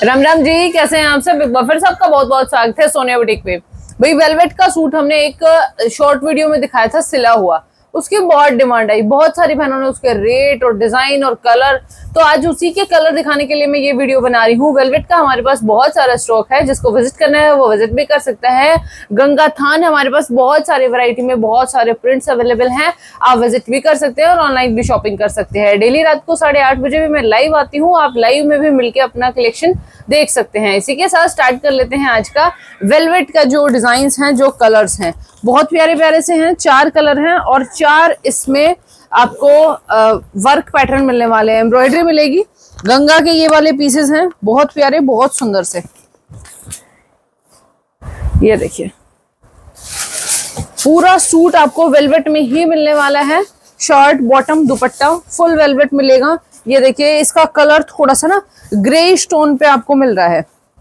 राम राम जी, कैसे हैं आप सब। एक बार फिर सबका बहुत बहुत स्वागत है सोनिया बुटीक पे। भाई वेलवेट का सूट हमने एक शॉर्ट वीडियो में दिखाया था सिला हुआ, उसकी बहुत डिमांड आई, बहुत सारी बहनों ने उसके रेट और डिजाइन और कलर, तो आज उसी के कलर दिखाने के लिए मैं ये वीडियो बना रही हूँ। वेलवेट का हमारे पास बहुत सारा स्टॉक है, जिसको विजिट करना है वो विजिट भी कर सकता है। गंगा थान हमारे पास बहुत सारे वैरायटी में बहुत सारे प्रिंट्स अवेलेबल हैं, आप विजिट भी कर सकते हैं और ऑनलाइन भी शॉपिंग कर सकते हैं। डेली रात को 8:30 बजे भी मैं लाइव आती हूँ, आप लाइव में भी मिलकर अपना कलेक्शन देख सकते हैं। इसी के साथ स्टार्ट कर लेते हैं आज का वेलवेट का जो डिजाइन हैं, जो कलर्स हैं, बहुत प्यारे प्यारे से हैं। 4 कलर हैं और 4 इसमें आपको वर्क पैटर्न मिलने वाले हैं, एम्ब्रॉयडरी मिलेगी। गंगा के ये वाले पीसेस हैं, बहुत प्यारे बहुत सुंदर से। ये देखिए पूरा सूट आपको वेलवेट में ही मिलने वाला है, shirt bottom dupatta full velvet मिलेगा। ये देखिए इसका कलर थोड़ा सा ना ग्रे स्टोन पे आपको मिल रहा है,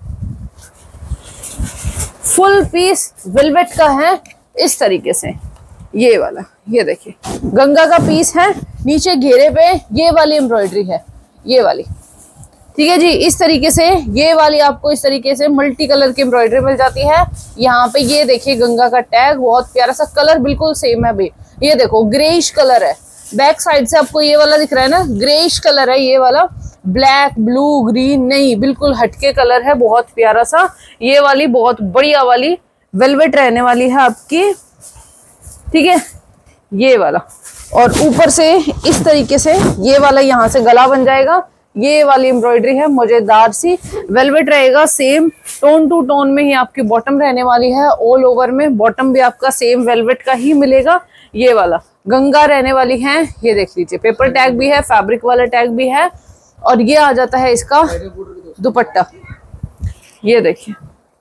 फुल पीस वेलवेट का है इस तरीके से। ये वाला ये देखिए गंगा का पीस है, नीचे घेरे पे ये वाली एम्ब्रॉयडरी है, ये वाली, ठीक है जी। इस तरीके से ये वाली आपको इस तरीके से मल्टी कलर की एम्ब्रॉयडरी मिल जाती है। यहाँ पे ये देखिए गंगा का टैग, बहुत प्यारा सा कलर, बिल्कुल सेम है भाई। ये देखो ग्रेइश कलर है, बैक साइड से आपको ये वाला दिख रहा है ना, ग्रेइश कलर है ये वाला, ब्लैक ब्लू ग्रीन नहीं, बिल्कुल हटके कलर है, बहुत प्यारा सा। ये वाली बहुत बढ़िया वाली वेलवेट रहने वाली है आपकी, ठीक है। ये वाला और ऊपर से इस तरीके से ये वाला यहाँ से गला बन जाएगा, ये वाली एम्ब्रॉयडरी है मजेदार सी, वेलवेट रहेगा सेम टोन टू टोन में ही। आपकी बॉटम रहने वाली है ऑल ओवर में, बॉटम भी आपका सेम वेलवेट का ही मिलेगा। ये वाला गंगा रहने वाली है, ये देख लीजिए पेपर टैग भी है, फैब्रिक वाला टैग भी है। और ये आ जाता है इसका दुपट्टा, ये देखिए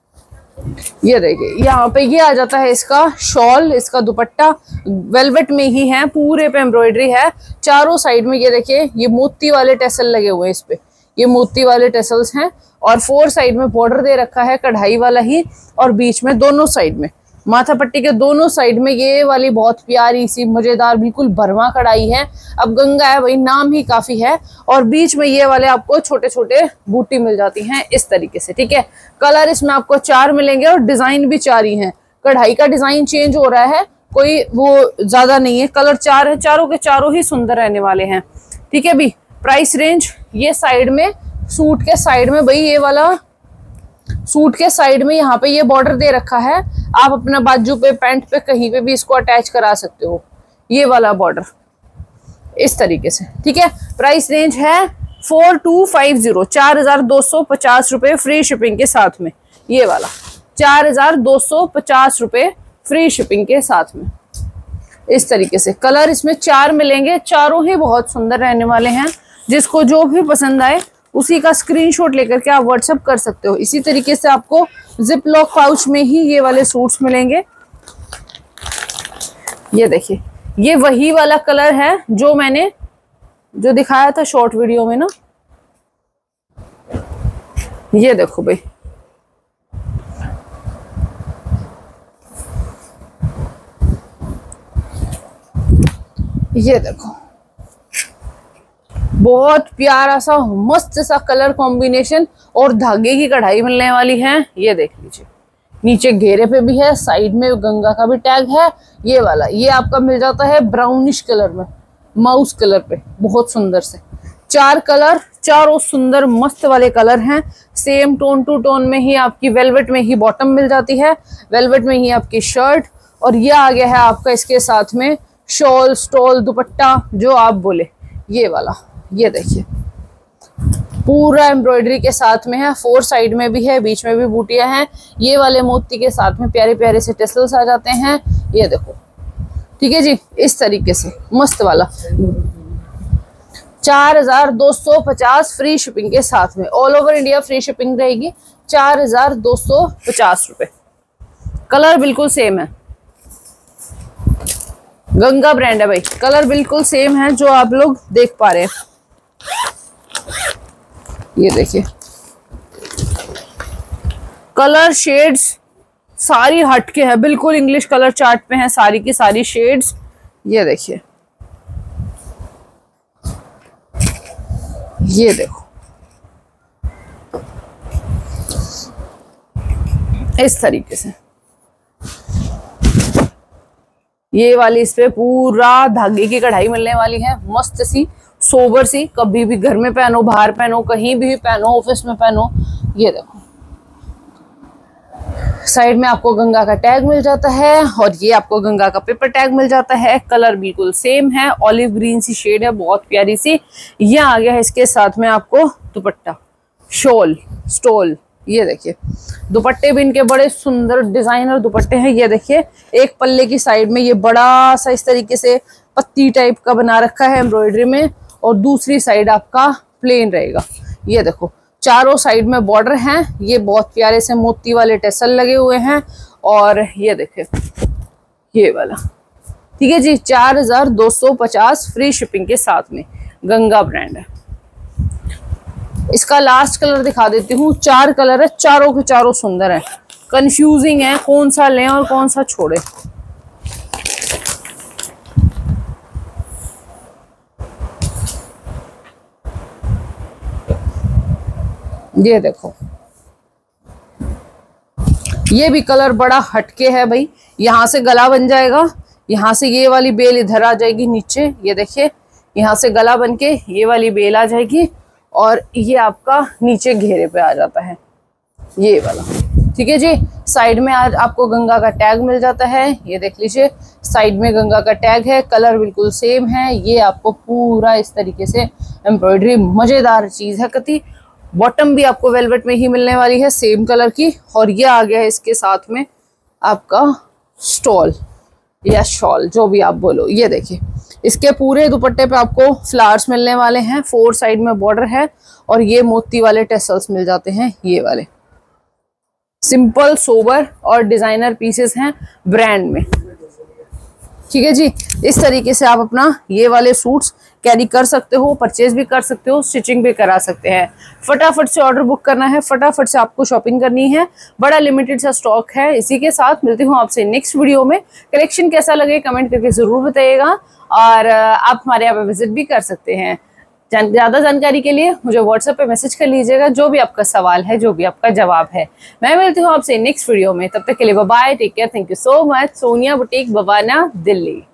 यहाँ पे ये आ जाता है इसका शॉल, इसका दुपट्टा वेलवेट में ही है, पूरे पे एम्ब्रॉयडरी है। चारों साइड में ये देखिए ये मोती वाले टेसल लगे हुए हैं, इस पे ये मोती वाले टेसल्स हैं। और 4 साइड में बॉर्डर दे रखा है कढ़ाई वाला ही, और बीच में दोनों साइड में माथा पट्टी के दोनों साइड में ये वाली बहुत प्यारी सी मजेदार बिल्कुल भरवा कढ़ाई है। अब गंगा है भाई, नाम ही काफी है। और बीच में ये वाले आपको छोटे छोटे बूटी मिल जाती हैं इस तरीके से, ठीक है। कलर इसमें आपको 4 मिलेंगे और डिजाइन भी 4 ही है। कढ़ाई का डिजाइन चेंज हो रहा है, कोई वो ज्यादा नहीं है, कलर 4 है, चारों के चारों ही सुंदर रहने वाले हैं, ठीक है। भी प्राइस रेंज ये साइड में सूट के साइड में भाई, ये वाला सूट के साइड में यहाँ पे ये बॉर्डर दे रखा है, आप अपना बाजू पे पैंट पे कहीं पे भी इसको अटैच करा सकते हो, ये वाला बॉर्डर इस तरीके से, ठीक है। प्राइस रेंज है 4250, 4250 रुपए फ्री शिपिंग के साथ में। ये वाला 4250 रुपए फ्री शिपिंग के साथ में इस तरीके से। कलर इसमें 4 मिलेंगे, चारों ही बहुत सुंदर रहने वाले हैं। जिसको जो भी पसंद आए उसी का स्क्रीनशॉट लेकर के आप व्हाट्सएप कर सकते हो। इसी तरीके से आपको जिप लॉक पाउच में ही ये वाले सूट्स मिलेंगे। ये देखिए ये वही वाला कलर है जो मैंने जो दिखाया था शॉर्ट वीडियो में ना, ये देखो भाई, ये देखो बहुत प्यारा सा मस्त सा कलर कॉम्बिनेशन और धागे की कढ़ाई मिलने वाली है। ये देख लीजिए नीचे घेरे पे भी है, साइड में गंगा का भी टैग है। ये वाला ये आपका मिल जाता है ब्राउनिश कलर में, माउस कलर पे, बहुत सुंदर से। 4 कलर, चारों सुंदर मस्त वाले कलर हैं, सेम टोन टू टोन में ही आपकी वेलवेट में ही बॉटम मिल जाती है, वेलवेट में ही आपकी शर्ट। और ये आ गया है आपका इसके साथ में शॉल स्टॉल दुपट्टा जो आप बोले, ये वाला। ये देखिए पूरा एम्ब्रॉयडरी के साथ में है, 4 साइड में भी है, बीच में भी बूटियां हैं। ये वाले मोती के साथ में प्यारे प्यारे से टेसल्स आ जाते हैं, ये देखो, ठीक है जी। इस तरीके से मस्त वाला 4250 फ्री शिपिंग के साथ में, all over India free shipping रहेगी। 4250 रुपए, कलर बिल्कुल सेम है, गंगा ब्रांड है भाई, कलर बिल्कुल सेम है जो आप लोग देख पा रहे हैं। ये देखिए कलर शेड्स सारी हटके है, बिल्कुल इंग्लिश कलर चार्ट पे है सारी की सारी शेड्स। ये देखिए ये देखो इस तरीके से ये वाली इस पे पूरा धागे की कढ़ाई मिलने वाली है, मस्त सी सोबर सी, कभी भी घर में पहनो, बाहर पहनो, कहीं भी पहनो, ऑफिस में पहनो। ये देखो साइड में आपको गंगा का टैग मिल जाता है और ये आपको गंगा का पेपर टैग मिल जाता है। कलर बिल्कुल सेम है, ऑलिव ग्रीन सी शेड है, बहुत प्यारी सी। ये आ गया है इसके साथ में आपको दुपट्टा, शॉल, स्टोल। ये देखिए दुपट्टे भी इनके बड़े सुंदर डिजाइनर दुपट्टे हैं। ये देखिए एक पल्ले की साइड में ये बड़ा सा इस तरीके से पत्ती टाइप का बना रखा है एम्ब्रॉयडरी में, और दूसरी साइड आपका प्लेन रहेगा। ये देखो चारों साइड में बॉर्डर हैं, ये बहुत प्यारे से मोती वाले टेसल लगे हुए हैं। और ये देखिए ये वाला, ठीक है जी, 4250 फ्री शिपिंग के साथ में, गंगा ब्रांड है। इसका लास्ट कलर दिखा देती हूँ। 4 कलर है, चारों के चारों सुंदर है, कंफ्यूजिंग है कौन सा लें और कौन सा छोड़े। ये देखो ये भी कलर बड़ा हटके है भाई, यहाँ से गला बन जाएगा, यहाँ से ये वाली बेल इधर आ जाएगी नीचे। ये देखिए यहाँ से गला बन के ये वाली बेल आ जाएगी और ये आपका नीचे घेरे पे आ जाता है ये वाला, ठीक है जी। साइड में आज आपको गंगा का टैग मिल जाता है, ये देख लीजिए साइड में गंगा का टैग है, कलर बिल्कुल सेम है। ये आपको पूरा इस तरीके से एम्ब्रॉयडरी, मजेदार चीज है कति। बॉटम भी आपको वेलवेट में ही मिलने वाली है सेम कलर की। और ये आ गया है इसके साथ में आपका स्टॉल या शॉल, जो भी आप बोलो। ये देखिए इसके पूरे दुपट्टे पे आपको फ्लावर्स मिलने वाले हैं, 4 साइड में बॉर्डर है और ये मोती वाले टेसल्स मिल जाते हैं। ये वाले सिंपल सोबर और डिजाइनर पीसेस हैं ब्रांड में, ठीक है जी। इस तरीके से आप अपना ये वाले सूट्स कैरी कर सकते हो, परचेज भी कर सकते हो, स्टिचिंग भी करा सकते हैं। फटाफट से ऑर्डर बुक करना है, फटाफट से आपको शॉपिंग करनी है, बड़ा लिमिटेड सा स्टॉक है। इसी के साथ मिलती हूँ आपसे नेक्स्ट वीडियो में। कलेक्शन कैसा लगे कमेंट करके जरूर बताइएगा और आप हमारे यहाँ पे विजिट भी कर सकते हैं। ज्यादा जानकारी के लिए मुझे व्हाट्सएप पे मैसेज कर लीजिएगा, जो भी आपका सवाल है, जो भी आपका जवाब है। मैं मिलती हूँ आपसे नेक्स्ट वीडियो में, तब तक के लिए bye bye, take care, thank you so much. Sonia boutique, Bawana, Delhi.